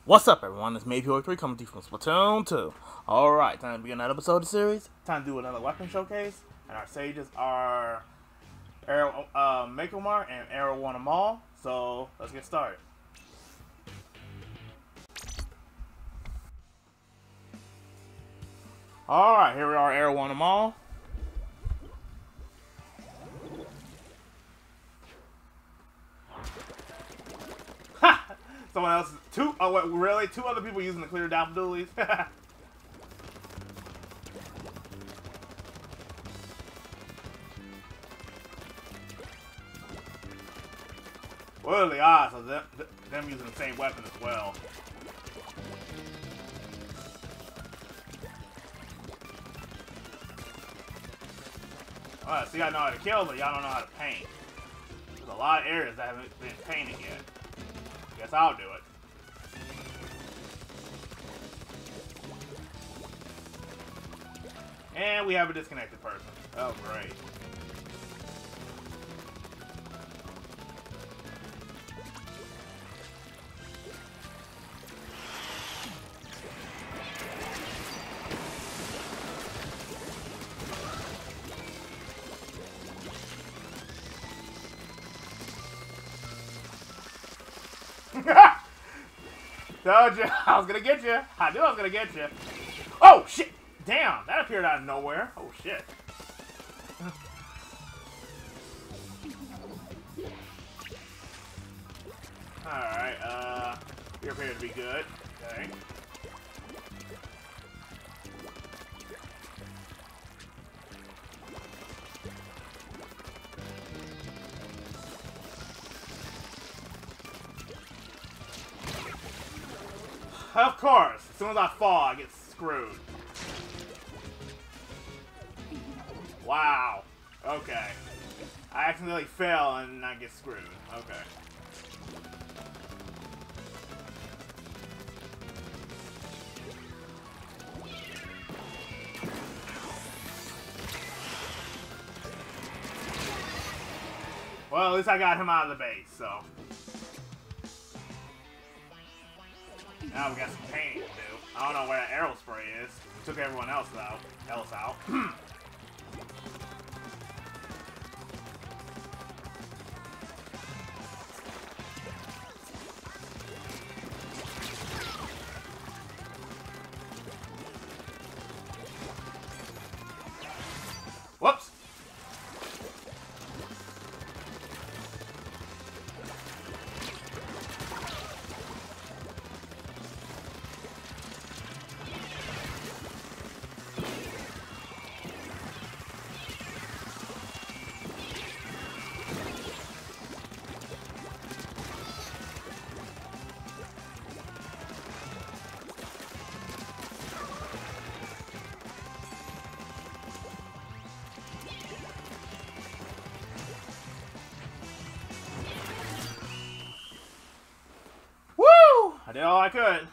What's up, everyone? It's Maypure3 coming to you from Splatoon 2. Alright, time to begin another episode of the series. Time to do another weapon showcase. And our sages are Makomar and Arowanamall. So, let's get started. Alright, here we are, Arowanamall. Someone else, oh wait, really? Two other people using the clear daffodilies? What are the odds of them using the same weapon as well? Alright, so y'all know how to kill, but y'all don't know how to paint. There's a lot of areas that haven't been painted yet. Guess I'll do it. And we have a disconnected person. Oh, great. Told you, I was gonna get you. I knew I was gonna get you. Oh shit! Damn, that appeared out of nowhere. Oh shit. Alright, you appear to be good. Okay. Of course, as soon as I fall, I get screwed. Wow. Okay. I accidentally fell and I get screwed. Okay. Well, at least I got him out of the base, so. Now we got some painting to do. I don't know where that arrow spray is. We took everyone else out. Whoops! I did all I could.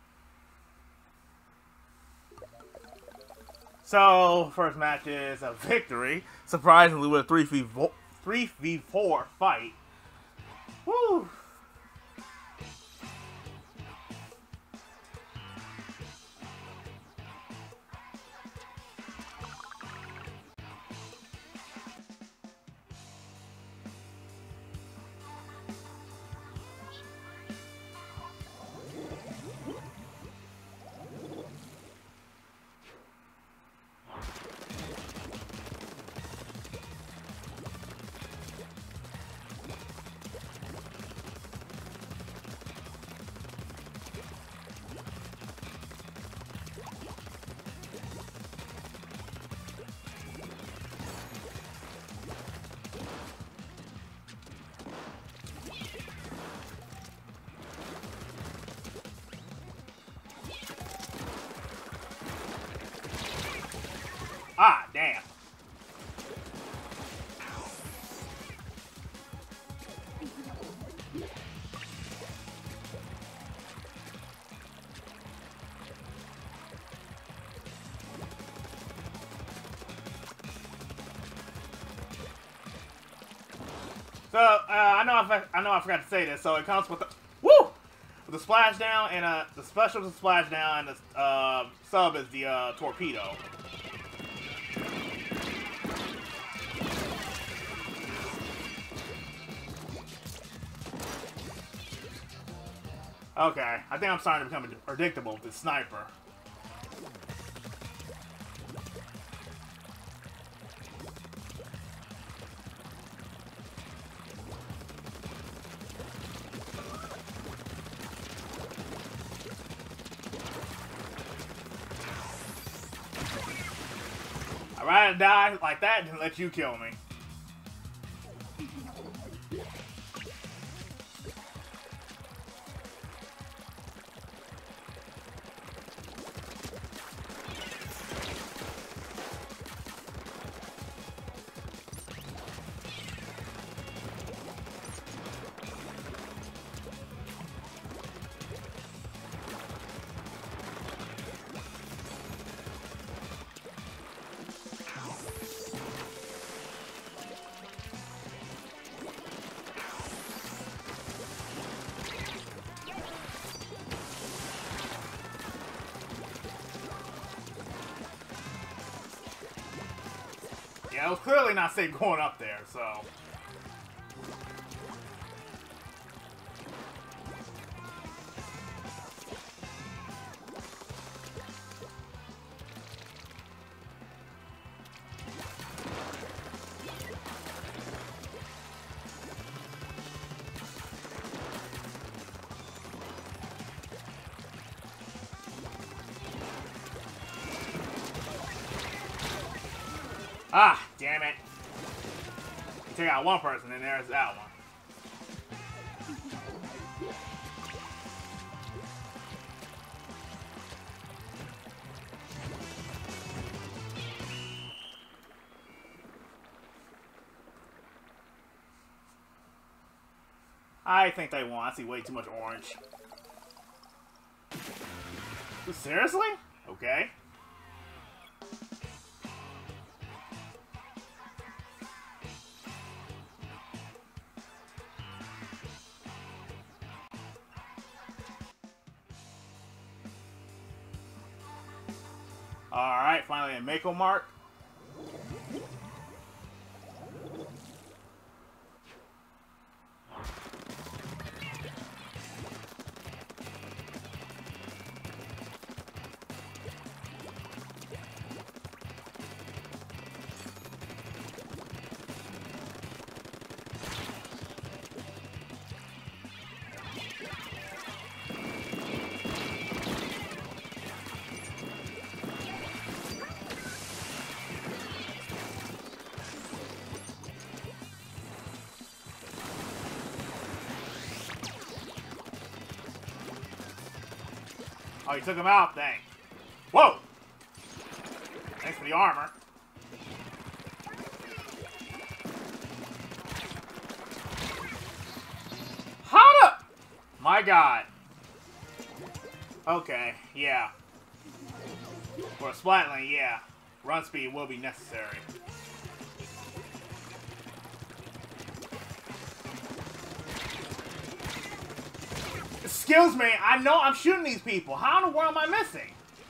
So, first match is a victory. Surprisingly, with a 3v4 fight. Woo! Ah, damn. So, I know I forgot to say this, so it comes with the the splashdown, and the special is the splashdown, and the sub is the torpedo. Okay, I think I'm starting to become predictable with this sniper. I'd rather die like that than let you kill me. Yeah, it was clearly not safe going up there, so... Ah, damn it. You take out one person, and there's that one. I think they won. I see way too much orange. Seriously? Okay. Alright, finally a Mako mark. Oh, you took him out? Dang. Whoa! Thanks for the armor. How the... My god. Okay, yeah. For a Splatling, yeah. Run speed will be necessary. Excuse me, I know I'm shooting these people. How in the world am I missing?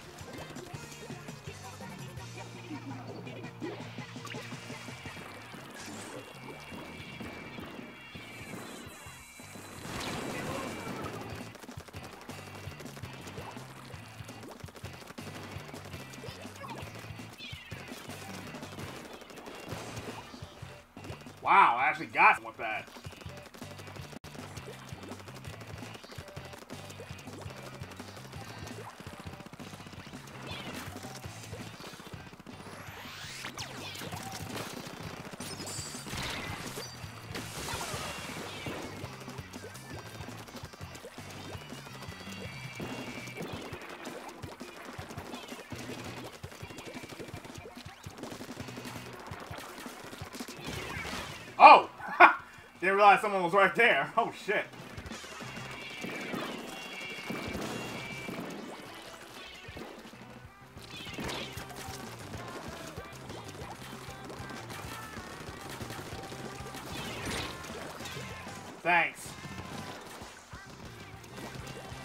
Wow, I actually got one with that. Oh! Didn't realize someone was right there. Oh, shit. Thanks.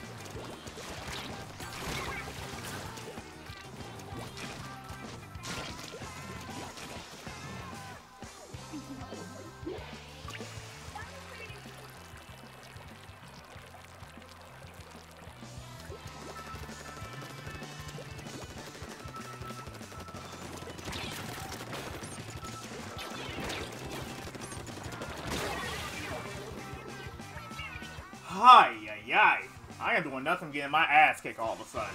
Hi, yay. I am doing nothing getting my ass kicked all of a sudden.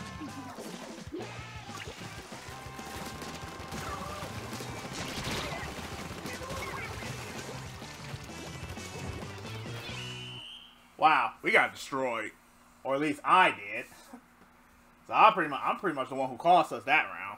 Wow, we got destroyed. Or at least I did. So I'm pretty much the one who cost us that round.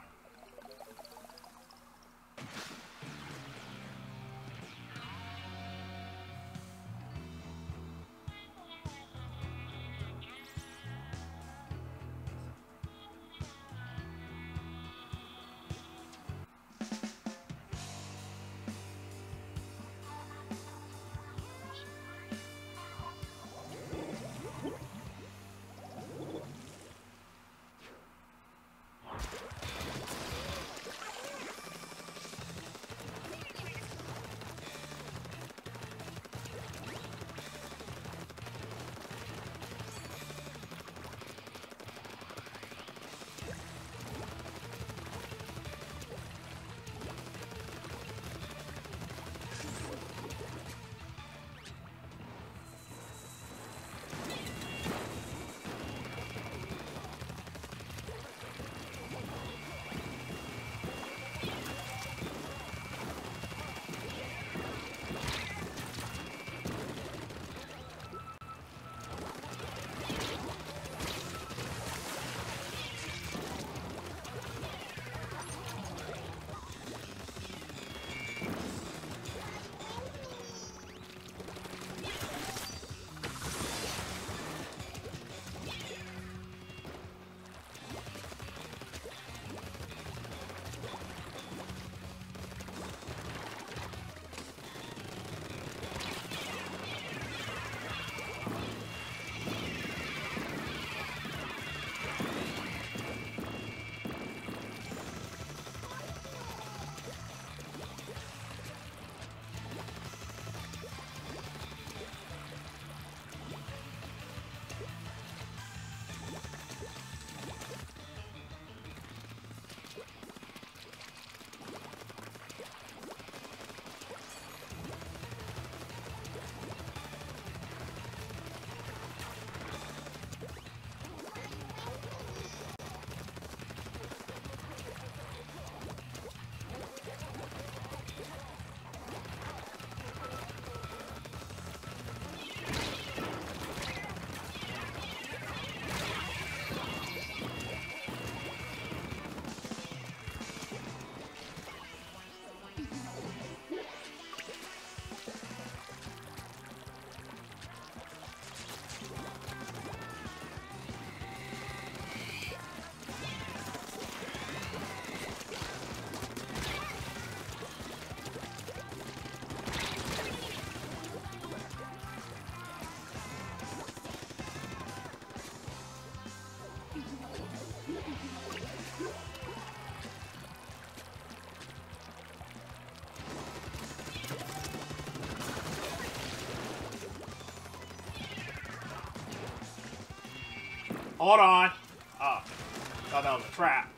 Hold on. Oh, thought that was a trap.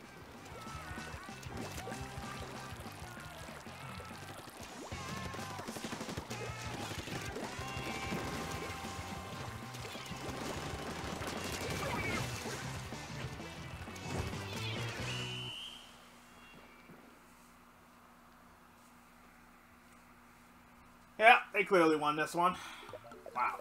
Yeah, they clearly won this one. Wow.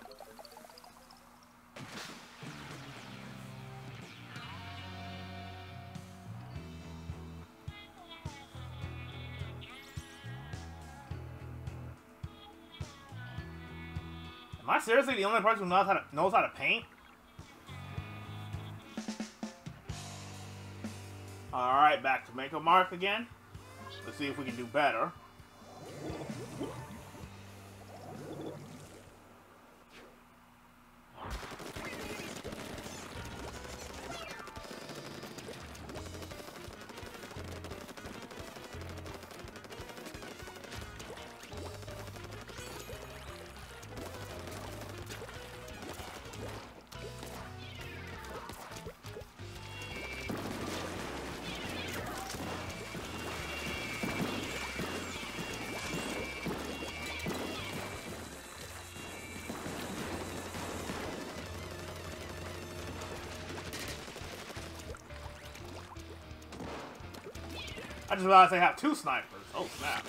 Am I seriously the only person who knows how to paint? Alright, back to make a mark again. Let's see if we can do better. just realized they have 2 snipers. Oh, snap.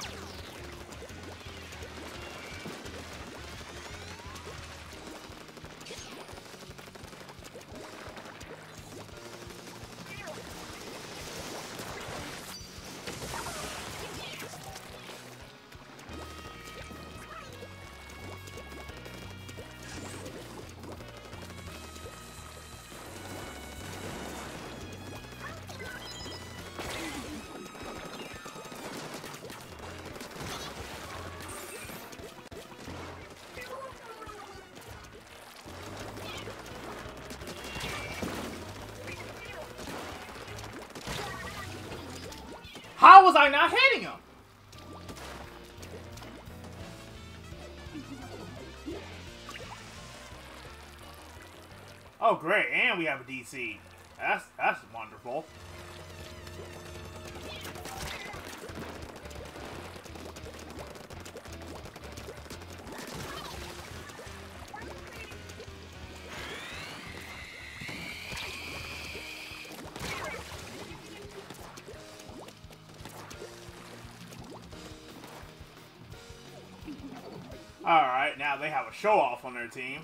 How was I not hitting him? Oh great, and we have a DC. That's wonderful. Alright, now they have a show-off on their team.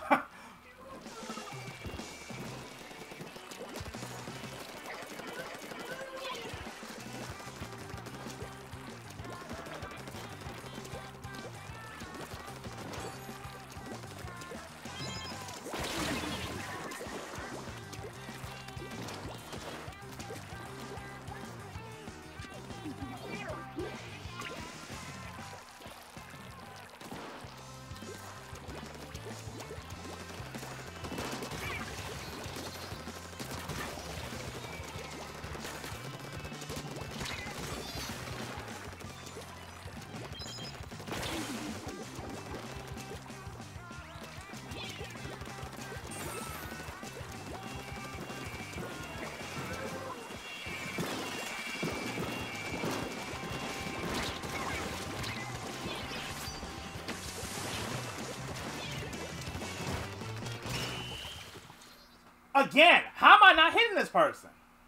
Again, how am I not hitting this person?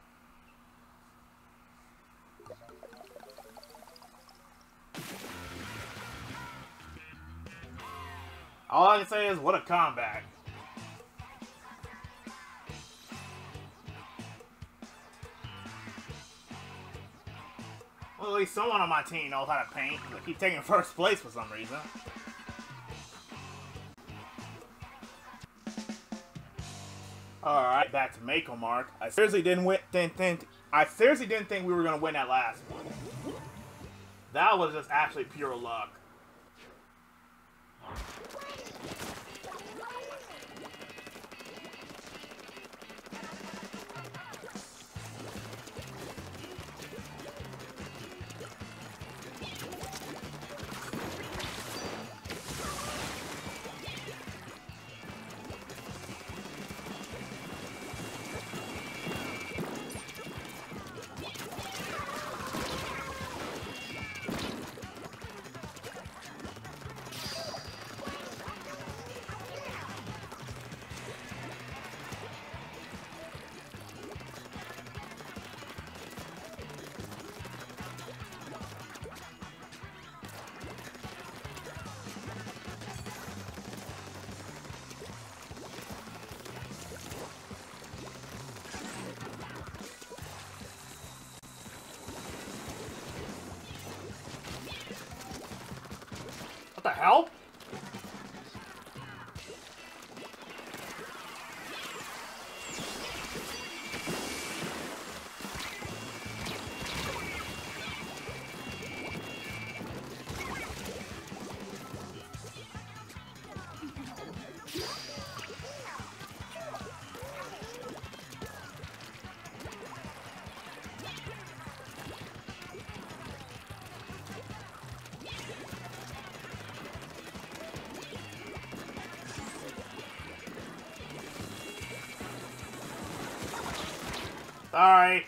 All I can say is, what a comeback. Well, at least someone on my team knows how to paint. I keep taking first place for some reason. Alright, back to Mako Mark. I seriously didn't think we were gonna win that last one. That was just actually pure luck. What the hell? Sorry.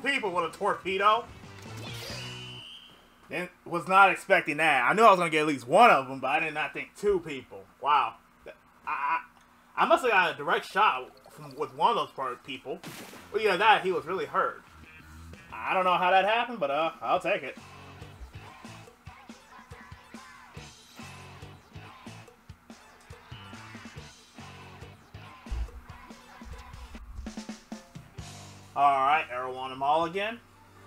people with a torpedo. And was not expecting that. I knew I was gonna get at least one of them, but I did not think 2 people. Wow. I must have got a direct shot with one of those people. Well, yeah, that he was really hurt. I don't know how that happened, but I'll take it. Alright, arrow on them all again.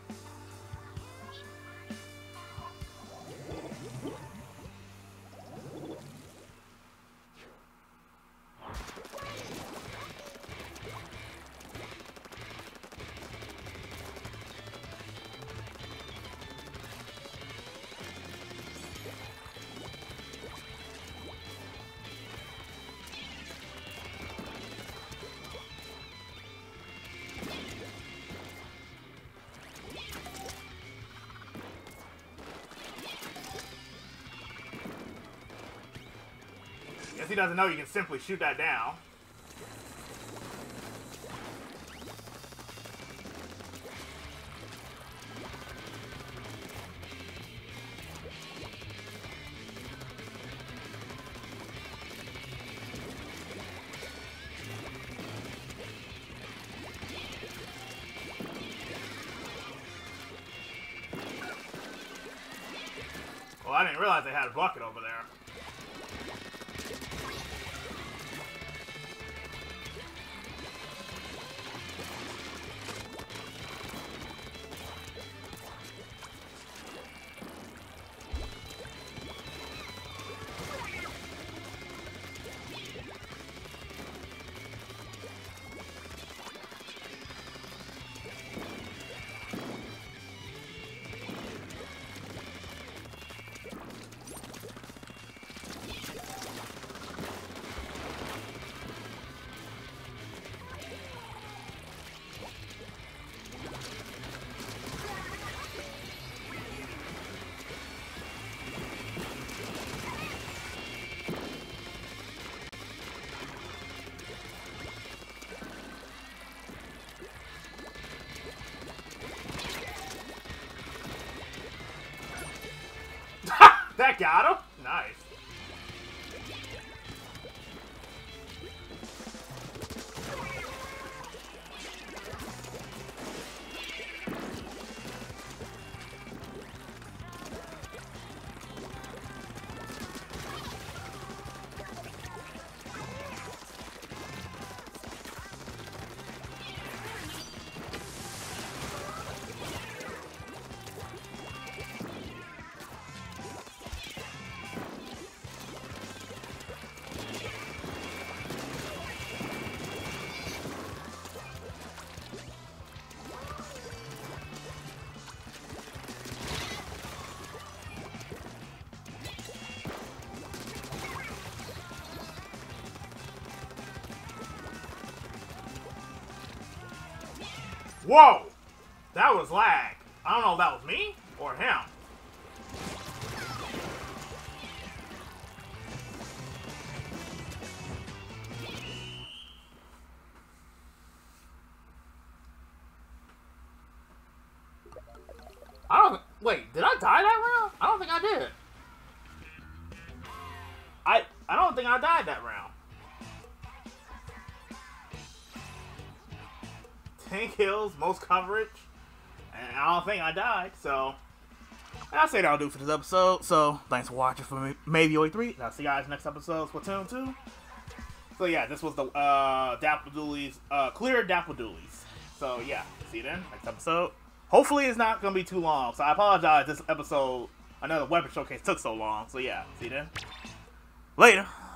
Guess he doesn't know you can simply shoot that down. Well, I didn't realize they had a bucket over there. That got him? Nice. Whoa! That was lag. I don't know if that was me or him. Wait, did I die that round? I don't think I did. I don't think I died that round. 10 kills, most coverage, and I don't think I died, so I'll say that'll do for this episode. So thanks for watching for me, Maybe03, and I'll see you guys next episode, Splatoon 2. So yeah, this was the Dapple Doolies, clear Dapple Doolies. So yeah, see you then, next episode. Hopefully it's not going to be too long, so I apologize this episode, another weapon showcase took so long. So yeah, see you then. Later.